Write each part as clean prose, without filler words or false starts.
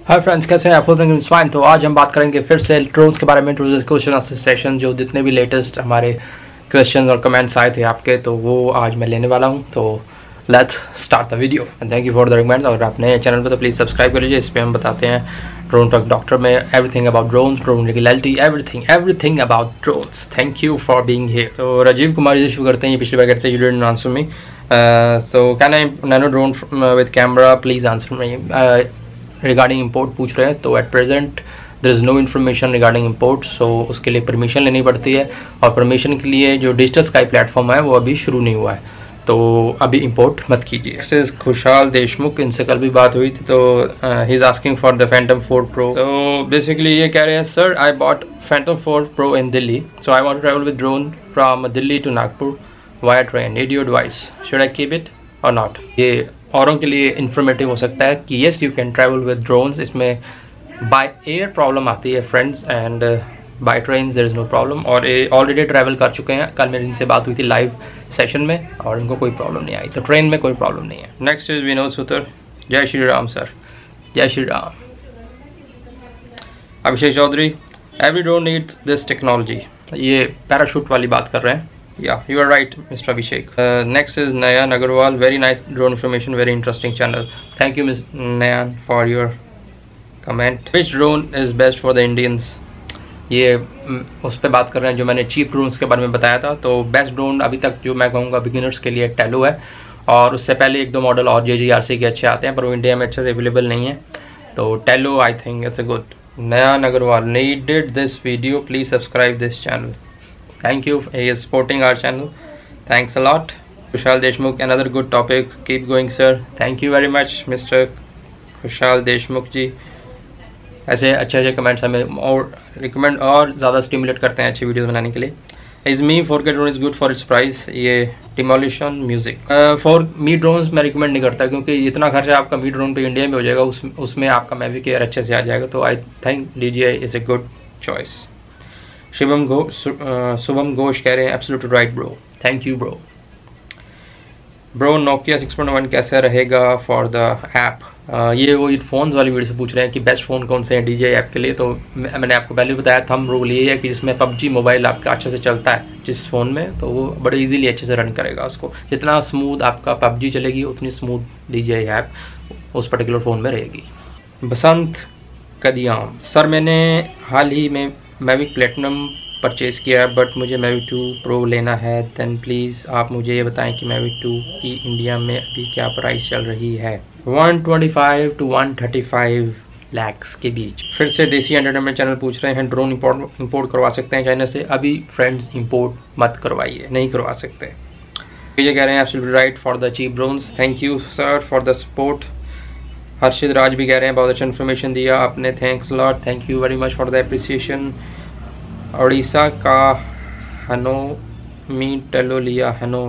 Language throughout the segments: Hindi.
हाय फ्रेंड्स, कैसे हैं आप? फाइन। तो आज हम बात करेंगे फिर से ड्रोन्स के बारे में। क्वेश्चन आंसर सेशन, जो जितने भी लेटेस्ट हमारे क्वेश्चन और कमेंट्स आए थे आपके, तो वो आज मैं लेने वाला हूं। तो let's start the video and thank you for the recommend. और आप नए चैनल पर तो प्लीज़ सब्सक्राइब कर लीजिए। इस पर हम बताते हैं ड्रोन ट्रक डॉक्टर में everything about drones, drone regularity, everything about drones. Thank you for being here. तो राजीव कुमार जी शुरू करते हैं। ये पिछली बार कहते हैं you didn't answer me, so can I nano drone with camera, please answer me. Regarding import पूछ रहे हैं, तो at present there is no information regarding import, so उसके लिए परमिशन लेनी पड़ती है। और परमिशन के लिए जो डिजिटल स्काई प्लेटफॉर्म है वो अभी शुरू नहीं हुआ है, तो अभी इंपोर्ट मत कीजिए। दिस इज खुशहाल देशमुख, इनसे कल भी बात हुई थी। तो he is asking for the phantom 4 pro. तो बेसिकली ये कह रहे हैं, sir I bought phantom 4 pro in Delhi, so I want to travel with drone from Delhi to Nagpur via train, need your advice, should I keep it or not. ये औरों के लिए इन्फॉर्मेटिव हो सकता है कि yes you can travel with drones. इसमें बाय एयर प्रॉब्लम आती है friends, and by train there is no problem. और ये ऑलरेडी ट्रैवल कर चुके हैं, कल मेरी इनसे बात हुई थी लाइव सेशन में और इनको कोई प्रॉब्लम नहीं आई, तो ट्रेन में कोई प्रॉब्लम नहीं है। Next is Vinod Sutar. जय श्री राम सर, जय Shri Ram. Abhishek Chaudhary, every drone needs this technology. ये पैराशूट वाली बात कर रहे हैं। Yeah, you are right, Mr. Abhishek. Next is Nayan Agarwal. Very nice drone information. Very interesting channel. Thank you, Ms. Nayan, for your comment. Which drone is best for the Indians? ये उस पर बात कर रहे हैं जो मैंने चीप ड्रोन्स के बारे में बताया था। तो बेस्ट ड्रोन अभी तक जो मैं कहूँगा बिगिनर्स के लिए टेलो है, और उससे पहले एक दो मॉडल और JGRC के अच्छे आते हैं, पर वो इंडिया में अच्छे से अवेलेबल नहीं है। तो Tello I think it's a good. Nayan Agarwal, needed this video, please subscribe this channel. Thank you. He is supporting our channel. Thanks a lot. Kushal Deshmukh, another good topic. Keep going, sir. Thank you very much, Mr. Kushal Deshmukh ji. ऐसे अच्छे कमेंट्स हमें और रिकमेंड और ज़्यादा स्टिमुलेट करते हैं अच्छी वीडियोस बनाने के लिए। Is Mi 4K drone is good for its price. ये demolition music for me drones मैं रिकमेंड नहीं करता, क्योंकि इतना खर्चा आपका मी ड्रोन पे इंडिया में हो जाएगा, उसमें आपका मैविक एयर अच्छे से आ जाएगा। तो I think DJI is a good choice. Shubham Ghosh कह रहे हैं absolutely right bro, thank you bro. Bro Nokia 6.1 कैसा रहेगा फॉर द ऐप? ये वो फ़ोन वाली वीडियो से पूछ रहे हैं कि बेस्ट फ़ोन कौन से हैं DJI ऐप के लिए। तो मैंने आपको पहले बताया, थंब रूल ये है कि जिसमें PUBG मोबाइल आपका अच्छे से चलता है जिस फ़ोन में, तो वो बड़े इजीली अच्छे से रन करेगा उसको। जितना स्मूथ आपका PUBG चलेगी उतनी स्मूथ DJI ऐप उस पर्टिकुलर फ़ोन में रहेगी। बसंत कदियाम, सर मैंने हाल ही में मैविक प्लेटिनम परचेज़ किया है, बट मुझे मैविक 2 प्रो लेना है। देन प्लीज़ आप मुझे ये बताएं कि मैविक 2 की इंडिया में अभी क्या प्राइस चल रही है। 125 to 135 लाख के बीच। फिर से देसी एंटरटेनमेंट चैनल पूछ रहे हैं, ड्रोन इंपोर्ट करवा सकते हैं चाइना से? अभी फ्रेंड्स इंपोर्ट मत करवाइए, नहीं करवा सकते। ये कह रहे हैं absolutely right for the cheap drones. Thank you sir for the support. Harshit Raj भी कह रहे हैं बहुत अच्छा इन्फॉर्मेशन दिया आपने, thanks lot, thank you very much for the appreciation. Orissa का हनो मी टेलो लिया, हनो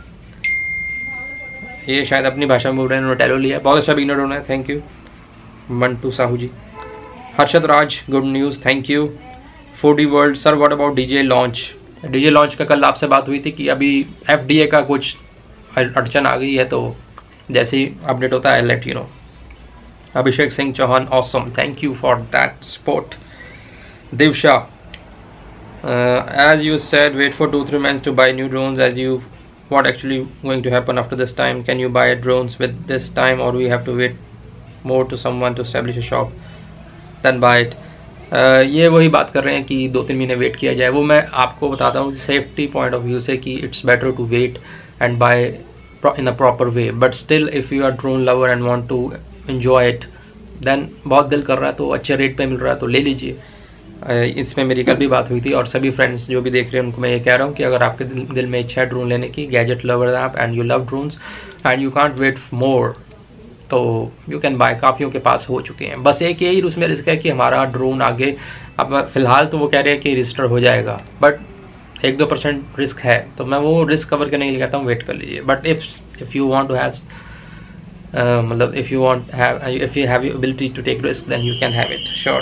ये शायद अपनी भाषा में बोल रहे हैं, टेलो लिया, बहुत अच्छा बिगिनर होना है, thank you. Mantu Sahu ji. Harshit Raj, good news, thank you. Foodie world, sir what about DJI launch? DJI launch का कल आपसे बात हुई थी कि अभी FDA का कुछ अड़चन आ गई है, तो जैसे ही अपडेट होता है let you know. Abhishek Singh Chauhan, awesome, thank you for that support. Divsha, as you said, wait for 2-3 months to buy new drones. As you, what actually going to happen after this time? Can you buy drones with this time, or we have to wait more to someone to establish a shop then buy it? ये वही बात कर रहे हैं कि 2-3 महीने वेट किया जाए। वो मैं आपको बताता हूँ सेफ्टी पॉइंट ऑफ व्यू से कि it's better to wait and buy in a proper way, but still if you are drone lover and want to enjoy it, then बहुत दिल कर रहा है तो अच्छे रेट पे मिल रहा है तो ले लीजिए। इसमें मेरी कल भी बात हुई थी, और सभी फ्रेंड्स जो भी देख रहे हैं उनको मैं ये कह रहा हूँ कि अगर आपके दिल में इच्छा है ड्रोन लेने की, गैजेट लवर आप and you love drones and you can't wait more, तो यू कैन बाय। काफ़ियों के पास हो चुके हैं। बस एक यही उसमें रिस्क है कि हमारा ड्रोन आगे, अब फिलहाल तो वो कह रहे हैं कि रजिस्टर हो जाएगा, बट 1-2% रिस्क है, तो मैं वो रिस्क कवर करने के लिए कहता हूँ वेट कर लीजिए। But if you want to have मतलब if you have your ability to take risk, then you can have it, sure.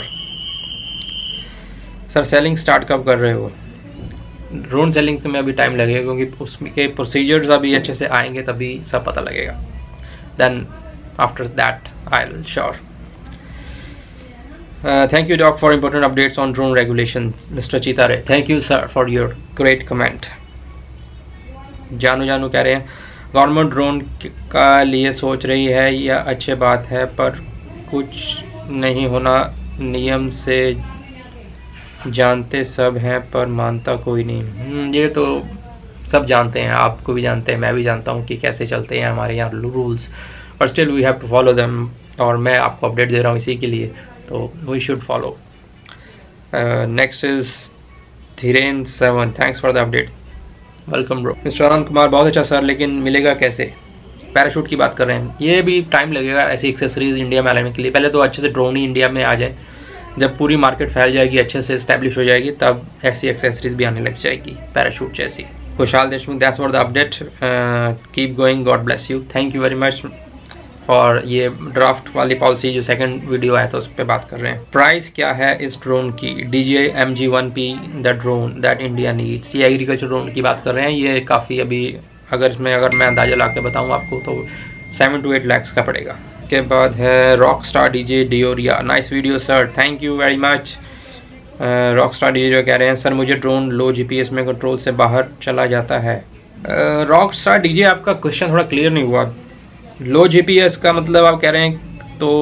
Sir selling start कब कर रहे हो? ड्रोन सेलिंग में अभी टाइम लगेगा, क्योंकि उसके प्रोसीजर्स अभी अच्छे से आएंगे तभी सब पता लगेगा। Then after that I will sure. Thank you, Doc, for important updates on drone regulation. Mr. Chitare, thank you, sir, for your great comment. जानू कह रहे हैं गवर्नमेंट ड्रोन का लिए सोच रही है, यह अच्छी बात है, पर कुछ नहीं होना, नियम से जानते सब हैं पर मानता कोई नहीं। ये तो सब जानते हैं, आपको भी जानते हैं, मैं भी जानता हूँ कि कैसे चलते हैं हमारे यहाँ रूल्स, पर still we have to follow them, और मैं आपको अपडेट दे रहा हूँ इसी के लिए, तो we should follow. Next is Dhiren 7, thanks for the update, welcome bro. Mister Anand Kumar, बहुत अच्छा सर, लेकिन मिलेगा कैसे? पैराशूट की बात कर रहे हैं, ये भी टाइम लगेगा ऐसी एक्सेसरीज इंडिया में लाने के लिए। पहले तो अच्छे से ड्रोन ही इंडिया में आ जाए, जब पूरी मार्केट फैल जाएगी, अच्छे से इस्टेब्लिश हो जाएगी, तब ऐसी एक्सेसरीज भी आने लग जाएगी पैराशूट जैसी। Khushal Deshmukh, that's for the update, keep going, God bless you, thank you very much. और ये ड्राफ्ट वाली पॉलिसी जो सेकंड वीडियो आया था उस पर बात कर रहे हैं। प्राइस क्या है इस ड्रोन की? DJI MG1P the drone that India needs. ये एग्रीकल्चर ड्रोन की बात कर रहे हैं। ये काफ़ी अभी अगर मैं अंदाज़ा ला के बताऊँ आपको तो 7 to 8 lakhs का पड़ेगा। इसके बाद है rock star DJ Deoria, nice video sir, thank you very much. Rock star DJ कह रहे हैं सर मुझे ड्रोन लो GPS में कंट्रोल से बाहर चला जाता है। रॉक स्टार DJ आपका क्वेश्चन थोड़ा क्लियर नहीं हुआ। लो GPS का मतलब आप कह रहे हैं तो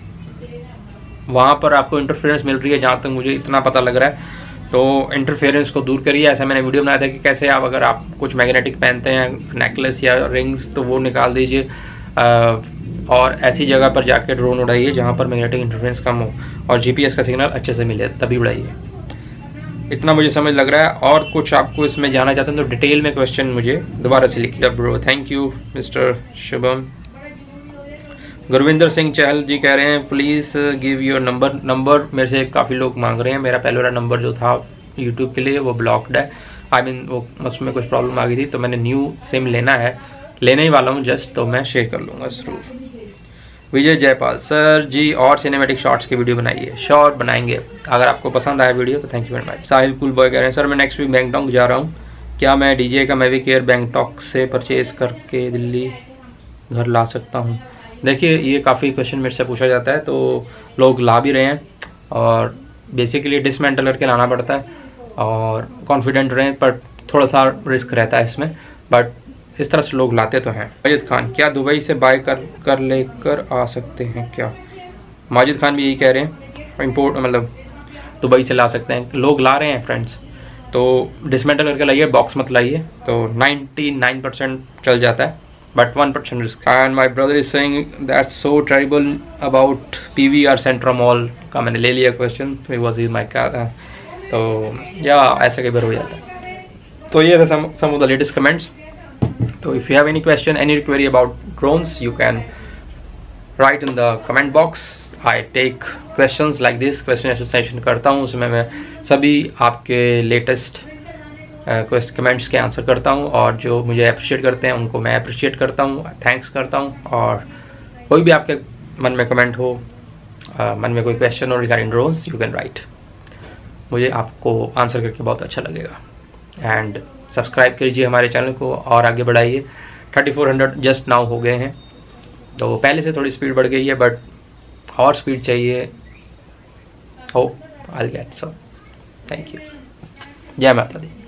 वहाँ पर आपको इंटरफेरेंस मिल रही है, जहाँ तक मुझे इतना पता लग रहा है, तो इंटरफेरेंस को दूर करिए। ऐसा मैंने वीडियो बनाया था कि कैसे आप अगर आप कुछ मैग्नेटिक पहनते हैं, नेकलेस या रिंग्स, तो वो निकाल दीजिए और ऐसी जगह पर जाकर ड्रोन उड़ाइए जहाँ पर मैग्नेटिक इंटरफेरेंस कम हो और GPS का सिग्नल अच्छे से मिले, तभी उड़ाइए। इतना मुझे समझ लग रहा है। और कुछ आपको इसमें जानना चाहते हैं तो डिटेल में क्वेश्चन मुझे दोबारा से लिखिए bro. Thank you mister Shubham. Gurvinder Singh Chahal ji कह रहे हैं प्लीज़ गिव योर नंबर मेरे से काफ़ी लोग मांग रहे हैं। मेरा पहले वाला नंबर जो था यूट्यूब के लिए वो ब्लॉक्ड है, आई मीन वो उसमें कुछ प्रॉब्लम आ गई थी, तो मैंने न्यू सिम लेना है, लेने ही वाला हूँ जस्ट, तो मैं शेयर कर लूँगा ज़रूर। विजय जयपाल सर जी और सिनेमेटिक शॉट्स की वीडियो बनाइए। श्योर बनाएंगे, अगर आपको पसंद आया वीडियो तो thank you very much. Sahil cool boy कह रहे हैं सर मैं नेक्स्ट वीक बैंकटॉक जा रहा हूँ, क्या मैं DJI का मैविक एयर बैंकटॉक से परचेज करके दिल्ली घर ला सकता हूँ? देखिए ये काफ़ी क्वेश्चन मेरे से पूछा जाता है, तो लोग ला भी रहे हैं और बेसिकली डिसमेंटल करके लाना पड़ता है और कॉन्फिडेंट रहें, पर थोड़ा सा रिस्क रहता है इसमें, बट इस तरह से लोग लाते तो हैं। माजिद खान, क्या दुबई से बाय कर लेकर आ सकते हैं क्या? माजिद खान भी यही कह रहे हैं, इंपोर्ट मतलब दुबई से ला सकते हैं, लोग ला रहे हैं फ्रेंड्स, तो डिसमेंटल करके लाइए, बॉक्स मत लाइए, तो 99% चल जाता है, but 1% risk. And my brother is saying that's so terrible about PVR Centra Mall का मैंने ले लिया question, it was in my car, तो या ऐसा कई बार हो जाता है। तो ये थे some of the latest comments. तो if you have any question, any query about drones, you can write in the comment box. I take questions like this, question association करता हूँ, उसमें मैं सभी आपके लेटेस्ट कमेंट्स के आंसर करता हूँ, और जो मुझे अप्रिशिएट करते हैं उनको मैं अप्रिशिएट करता हूँ, थैंक्स करता हूँ। और कोई भी आपके मन में कमेंट हो, मन में कोई क्वेश्चन हो regarding drones, you can write, मुझे आपको आंसर करके बहुत अच्छा लगेगा। एंड सब्सक्राइब कीजिए हमारे चैनल को और आगे बढ़ाइए। 3400 जस्ट नाउ हो गए हैं, तो पहले से थोड़ी स्पीड बढ़ गई है, बट और स्पीड चाहिए। Hope I will get so. Thank you, जय माता दी।